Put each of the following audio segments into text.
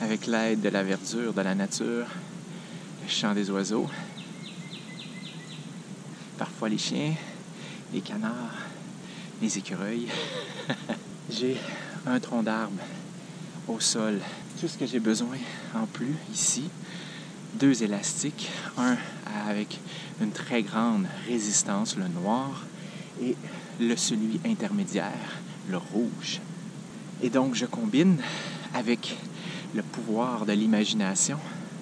avec l'aide de la verdure, de la nature, le chant des oiseaux, parfois les chiens, les canards, les écureuils. J'ai un tronc d'arbre au sol. Tout ce que j'ai besoin en plus ici, 2 élastiques, un avec une très grande résistance, le noir, et celui intermédiaire, le rouge. Et donc je combine avec le pouvoir de l'imagination,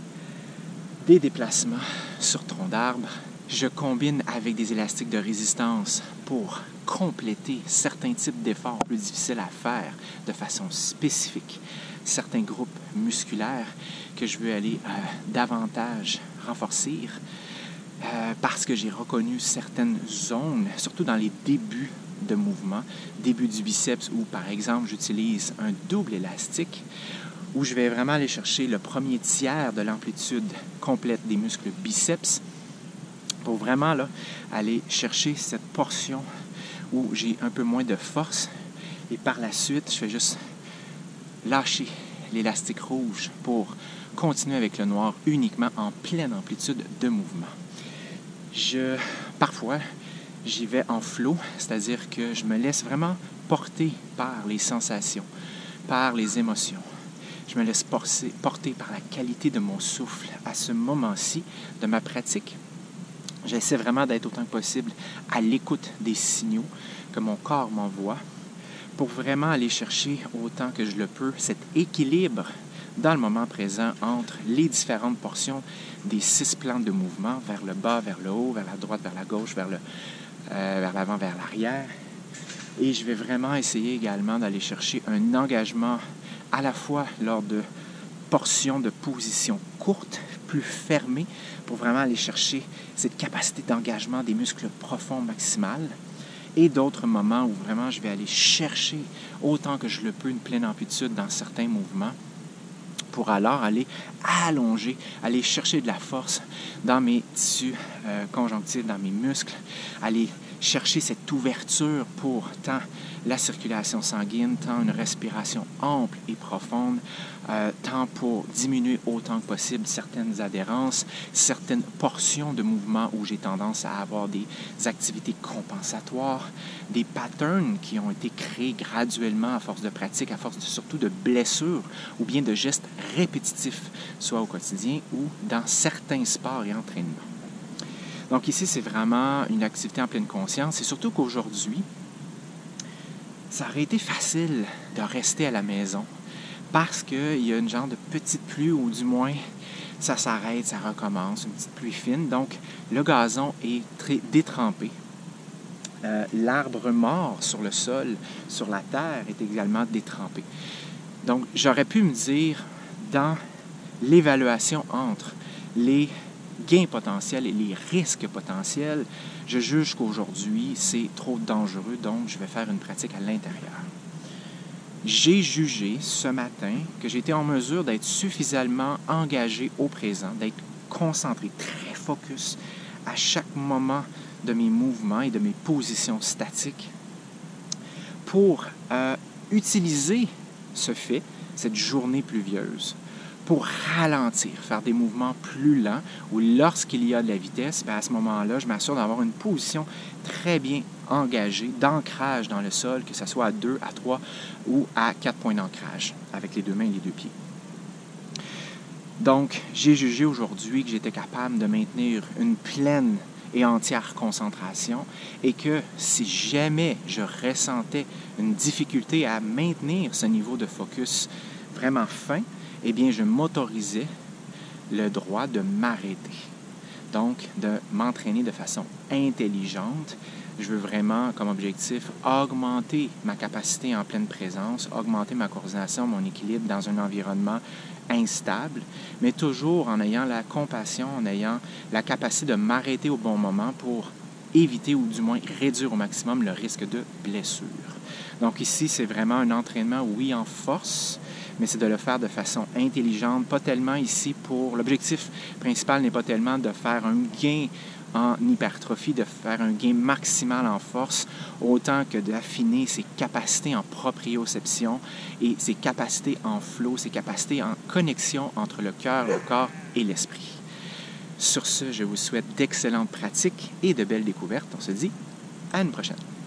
des déplacements sur tronc d'arbre. Je combine avec des élastiques de résistance pour compléter certains types d'efforts plus difficiles à faire de façon spécifique. Certains groupes musculaires que je veux aller davantage renforcer parce que j'ai reconnu certaines zones, surtout dans les débuts de mouvement, début du biceps où, par exemple, j'utilise un double élastique où je vais vraiment aller chercher le premier tiers de l'amplitude complète des muscles biceps pour vraiment là, aller chercher cette portion où j'ai un peu moins de force et par la suite, je fais juste lâcher l'élastique rouge pour continuer avec le noir uniquement en pleine amplitude de mouvement. Parfois, j'y vais en flow, c'est-à-dire que je me laisse vraiment porter par les sensations, par les émotions. Je me laisse porter par la qualité de mon souffle à ce moment-ci de ma pratique. J'essaie vraiment d'être autant que possible à l'écoute des signaux que mon corps m'envoie pour vraiment aller chercher autant que je le peux cet équilibre dans le moment présent entre les différentes portions des 6 plans de mouvement, vers le bas, vers le haut, vers la droite, vers la gauche, vers l'avant, vers l'arrière. Et je vais vraiment essayer également d'aller chercher un engagement à la fois lors de portions de positions courtes, plus fermées, pour vraiment aller chercher cette capacité d'engagement des muscles profonds maximales, et d'autres moments où vraiment je vais aller chercher autant que je le peux une pleine amplitude dans certains mouvements pour alors aller allonger, aller chercher de la force dans mes tissus conjonctifs, dans mes muscles, aller chercher cette ouverture pour tant la circulation sanguine, tant une respiration ample et profonde, tant pour diminuer autant que possible certaines adhérences, certaines portions de mouvement où j'ai tendance à avoir des activités compensatoires, des patterns qui ont été créés graduellement à force de pratique, à force surtout de blessures ou bien de gestes répétitifs, soit au quotidien ou dans certains sports et entraînements. Donc ici, c'est vraiment une activité en pleine conscience et surtout qu'aujourd'hui, ça aurait été facile de rester à la maison parce qu'il y a une genre de petite pluie ou du moins ça s'arrête, ça recommence, une petite pluie fine. Donc le gazon est très détrempé. L'arbre mort sur le sol, sur la terre, est également détrempé. Donc j'aurais pu me dire dans l'évaluation entre les gains potentiels et les risques potentiels, je juge qu'aujourd'hui, c'est trop dangereux, donc je vais faire une pratique à l'intérieur. J'ai jugé ce matin que j'étais en mesure d'être suffisamment engagé au présent, d'être concentré, très focus à chaque moment de mes mouvements et de mes positions statiques pour utiliser ce fait, cette journée pluvieuse, pour ralentir, faire des mouvements plus lents, ou lorsqu'il y a de la vitesse, à ce moment-là, je m'assure d'avoir une position très bien engagée, d'ancrage dans le sol, que ce soit à 2, à 3 ou à 4 points d'ancrage, avec les 2 mains et les 2 pieds. Donc, j'ai jugé aujourd'hui que j'étais capable de maintenir une pleine et entière concentration et que si jamais je ressentais une difficulté à maintenir ce niveau de focus vraiment fin, eh bien, je m'autorisais le droit de m'arrêter. Donc, de m'entraîner de façon intelligente. Je veux vraiment, comme objectif, augmenter ma capacité en pleine présence, augmenter ma coordination, mon équilibre dans un environnement instable, mais toujours en ayant la compassion, en ayant la capacité de m'arrêter au bon moment pour éviter ou du moins réduire au maximum le risque de blessure. Donc ici, c'est vraiment un entraînement, oui, en force, mais c'est de le faire de façon intelligente, pas tellement ici pour... L'objectif principal n'est pas tellement de faire un gain en hypertrophie, de faire un gain maximal en force, autant que d'affiner ses capacités en proprioception et ses capacités en flow, ses capacités en connexion entre le cœur, le corps et l'esprit. Sur ce, je vous souhaite d'excellentes pratiques et de belles découvertes. On se dit à une prochaine.